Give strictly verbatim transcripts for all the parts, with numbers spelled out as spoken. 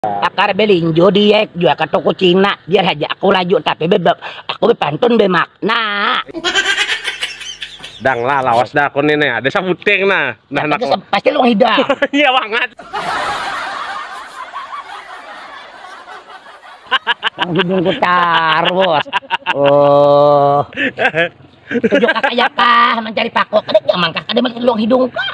Akar belinjo dia jual ke toko Cina biar aja aku laju tapi bebek aku bepantun bemakna. Dang lah lawas dah aku nih ada sabuting nah. Nah, Nah, nah pasti lu hidang. Iya banget. Yang hidung ku tarus. Oh. Tujuh kakak ya kah mencari pako. Kadang jangan kah kadang makin luang hidung kah.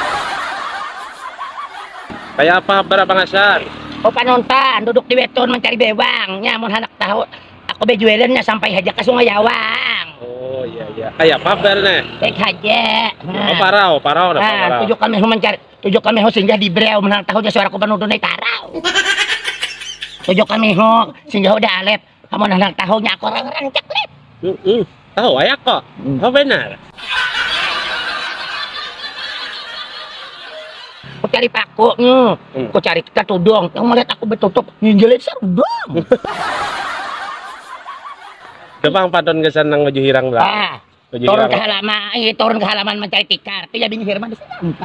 Kayak apa berapa ngasan? Oh panonton duduk di beton mencari bewang. Nyamun anak tahu aku bejualannya sampai haja ke Sungai Yawang. Oh iya iya. Kayak apa bernya? Baik haja. Nah. Oh parau parau dah nah, parau. tujuh kami mencari tujuh kami ho singgah di breu menang tahu suara ku panonton naik tarau. Tujuh kami ho singgah udah alep. Kamu nang tahunya aku orang-orang ceklet. Heeh. Tahu ayak kok. Oh benar. Aku cari paku, hmm. aku cari kita tudung. Yang melihat aku bertutup, nginjelin sarudong. Kepang padon kesan nang baju hirang berapa? Ah, turun ke halaman, eh, turun ke halaman mencari tikar. Tapi jadi hirman di sana.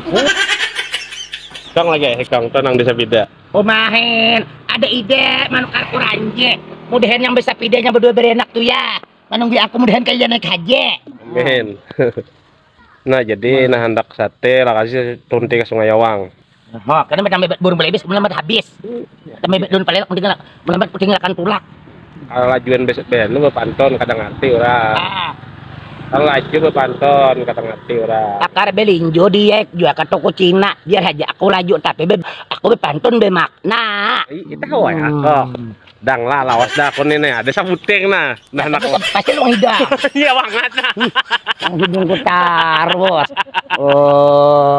Kang lagi, kang tenang bisa beda. Oh main, ada ide manukar kuranje. Mudahan yang bisa pidenya berdua berenak tuh ya. Menunggu aku mudahan kayak naik haji. Amin. Nah jadi nah hendak sate lah kasih tunti ke Sungai Yawang. Oh, karena macam bebek burung belibis belum habis. Tapi bebek daun palelak tinggal melambat tinggalkan tulak. Kalau lajuan besok ben lu bepanton kadang ngerti ora. Ah. Kalau laju bepanton kadang ngerti ora. Akar belinjo dia jual ke toko Cina biar aja aku laju tapi beb aku bepantun bemakna. Kita tahu ya kok. Dang lah lawas dah aku nih ada sabuting nah. Nah nak pasti lu hidang. Iya banget nah. Yang hidung ku tarus. Oh.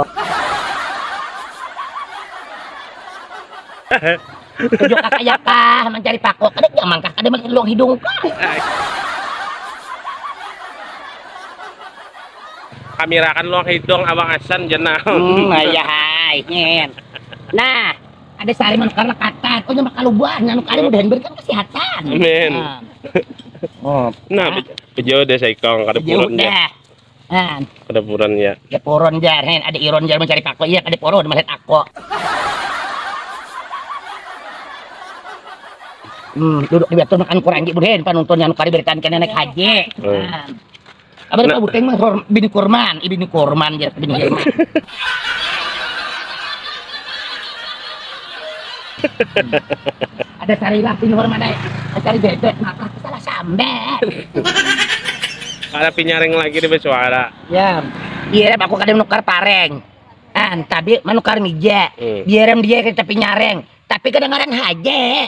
Tujuh kakak ya kah mencari pako. Kadang jangan kah kadang makin luang hidung kah. Kamera kan luang hidung abang Hasan jenah. Hmm, ya hai. Nah, ada sari manukar lekatan. Oh, nyamak kalubuan. Manukar mudahan berikan kesehatan. Amin. Nah, oh, nah bejo deh saya kong kada purun ya. Nah, kada purun ya. Ya purun jar, hen ada iron jar mencari pako. Iya, kada purun melihat aku. Hmm, duduk di beton makan kurang budahan panonton yang kari berikan ke nenek haji. Nah. Abang nah. Buteng mah bini kurman, ibini kurman jar bini kurman. Ada sari lah bini kurman deh. Cari bebek maka salah sambat. Ada pinyaring lagi di suara. Ya, biar aku kadang nukar pareng. An, tapi manukar mija. Hmm. Biarem dia kita pinyareng, tapi kadang-kadang haje.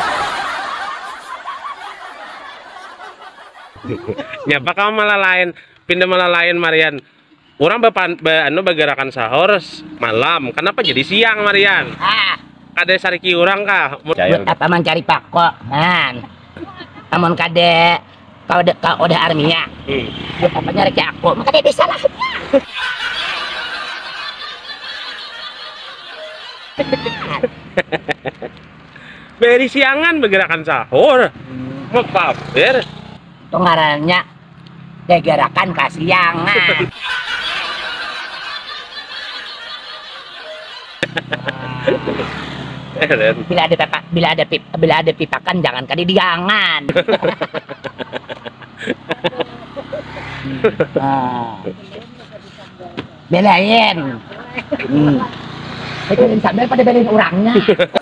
Nyapa kamu malah lain, pindah malah lain Marian. Orang bepan, be, anu bergerakan sahur malam. Kenapa jadi siang Marian? Ah, kade sariki orang kah? buat apa mencari pako, man? Amun kade kau udah kau udah arminya. Hmm. Buat apa nyari aku? Maka dia salah. Beri siangan bergerakan sahur. Mau pamer. Itu ngarannya gegerakan kasiangan. Bila ada pipa, bila ada pip, bila ada pipakan jangan kali diangan. Nah. Belain. Hmm. Itu sambil pada belain orangnya.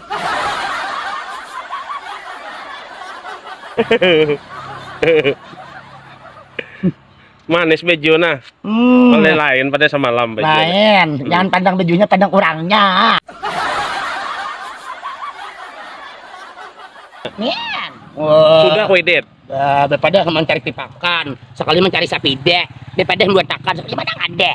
Manis bejo nah. Hmm. Boleh lain pada semalam bejo. Lain, hmm. Jangan pandang bejunya, pandang orangnya. Nian. Oh. Sudah wedet. Uh, daripada mencari pipakan, sekali mencari sapide, daripada dua takan, sekali mana ada.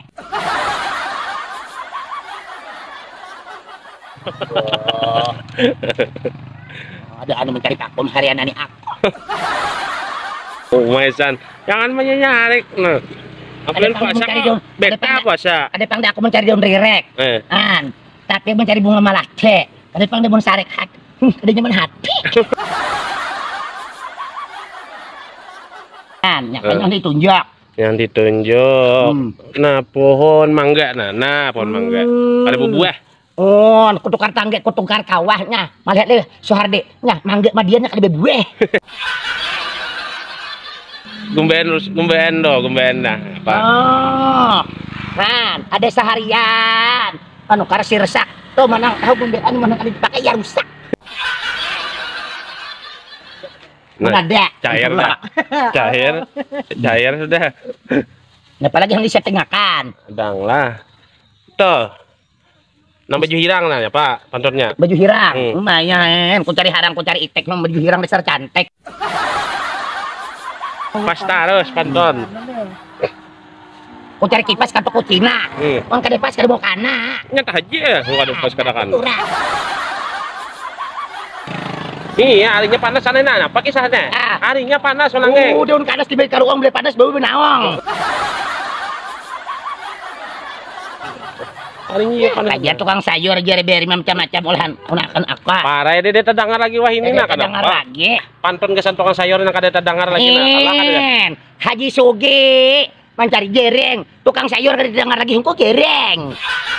Oh. Ada anu mencari pakum harian ani aku. Oh, Maisan, jangan menyarik. Nah, apalagi puasa beta puasa. Ada pang aku mencari daun rirek. Eh. An, tapi mencari bunga malace. Ada pang dia mau sarek hati. Ada nyaman hati. An, yang uh. ditunjuk. Yang ditunjuk. Hmm. Nah, pohon mangga nah, nah pohon mangga. Hmm. Ada buah. Oh, kutukar tangge, kutukar kawahnya. Malah deh, Sohardi, nya mangge madiannya kali bebueh. Gumben, gumben do, gumben dah. Apa? Oh, kan, ada seharian. Anu karena sirsak. Tuh mana tahu gumbean mana kali dipakai ya rusak. Nah, ada. Cair dah. Cair. Cair sudah. Apalagi yang disetengahkan. Sedang lah. Tuh. Nang baju hirang nah ya Pak, pantunnya. Baju hirang. Hmm. Lumayan. Ku cari harang, ku cari itek nang baju hirang besar cantik. Pas terus pantun. Ku cari kipas kan toko Cina. Hmm. Mang kade pas kade bokana. Nyata aja, enggak ada pas kadakan. Urang. Iya, harinya panas sana nah, apa kisahnya? Ah. Harinya panas menangge. Oh, daun kanas dibeli karuang beli panas bau benawang. Harinya panas. Aja tukang sayur jari beri macam-macam olahan unakan apa. Parah dia dia terdengar lagi wah ini nah dengar kenapa? lagi. Pantun kesan tukang sayur nak ada terdengar lagi nah. Kalah kan dia. En, Haji Sugi mencari jereng, tukang sayur kada dengar lagi hengko jereng.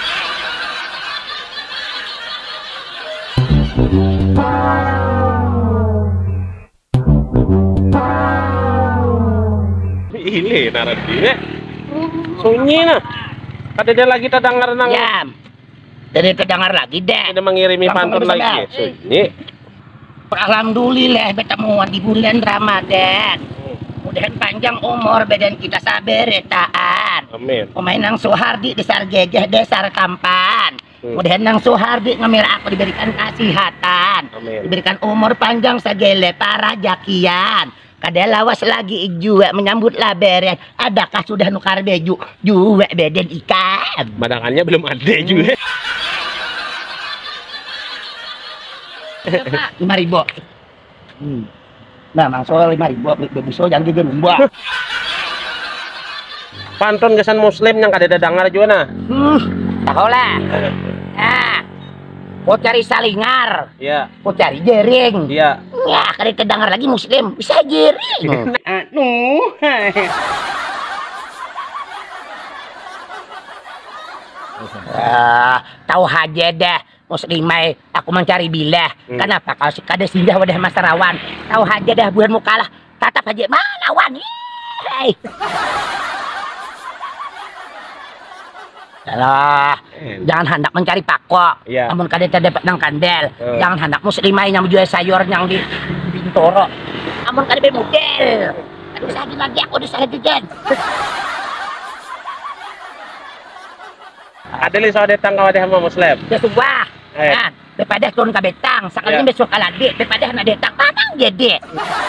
Ini narasi dia. Sunyi nah. Kada dia lagi terdengar nang. Ya. Jadi terdengar lagi deh. Dia mengirimi Langsung pantun bisa lagi. dah. Sunyi. Alhamdulillah bertemuan di bulan Ramadan. Mudahan panjang umur badan kita sabar retaan. Amin. Pemain nang Sohardi desar gegeh desar tampan. Hmm. Mudahan nang Sohardi ngamil aku diberikan kasihatan. Amin. Diberikan umur panjang segele para jakian. Kada lawas lagi jua menyambut laberan. Adakah sudah nukar beju jua badan ikan? Badangannya belum ada juga. Lima ribu. Hmm. Nah, mang soal lima ribu, bebuso jangan juga numbuh. Pantun kesan muslim yang kada dengar juga nah. Hmm, tahu lah. Ah, mau cari salingar, Iya. mau cari jering. Iya. Ya, kada terdengar lagi muslim, bisa jering. Anu. Ah, tahu aja dah. Muslimai, aku mencari bilah. Hmm. Kenapa kau kada singgah wadah mas rawan? Tahu aja dah buat mukalah. Tatap aja malawan. Hei. Alah, jangan hendak mencari pakok. Iya. Namun kada terdapat nang kandel. Hmm. Jangan hendak muslimai yang menjual sayur yang di Bintoro. Namun kada bermodel. Kada usah lagi aku udah salah jajan. Ada li soal datang kau ada sama muslim. Ya sebuah. Eh. Kan, daripada turun ke betang, sekalian Ya. besok kaladi, daripada nak detang, panang jadi.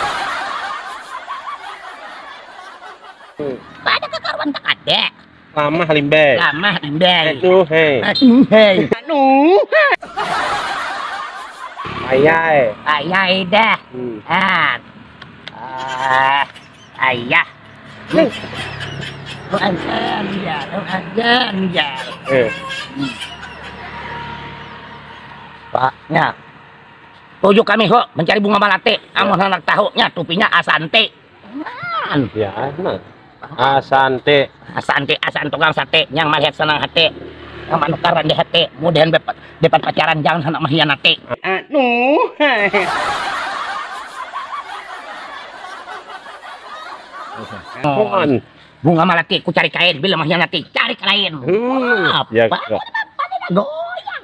Hmm. Pada kekaruan tak ada. Lama halimbe. Lama imbel. Aduh, hei. Aduh, hei. Aduh. Ayai. Ayah dah. Hmm. Ah. Ah, ayah. Nih. Azan ya, azan ya. Eh. Paknya. Tujuh kami kok mencari bunga malate. Amun anak tahunya tupinya asante. Man. Ya, nah. Asante. Asante asan tukang sate yang malihat senang hati. Yang manukaran di hati. Mudahan dapat dapat pacaran jangan hendak mengkhianati. Anu. Apaan? Bunga malati ku cari kain bila mengkhianati cari kain. Hmm. Apa? Ya, Goyang.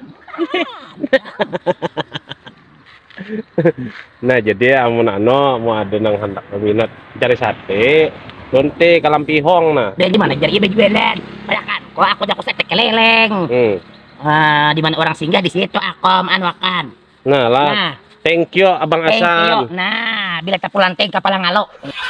nah jadi amun ano mau ada nang hendak minat cari sate lonte kalampihong nah. Dan di mana jadi bejualan? Bayangkan, kalau aku jago sate keleleng. Hmm. Ah, di mana orang singgah di situ akom anuakan. Nah lah. Nah, Thank you Abang thank you. Asan. Nah, bila tak pulang teng kapal ngalo.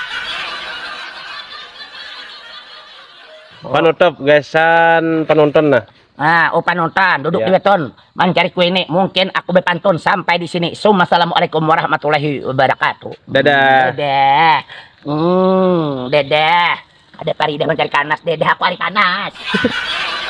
Penutup gesan penonton nah. Ah, oh panonton, duduk Ya. di beton, mencari kue ini. Mungkin aku berpantun sampai di sini. Assalamualaikum warahmatullahi wabarakatuh. Dadah. Dadah. Hmm, dadah. Ada Farida mencari kanas, dadah aku cari kanas.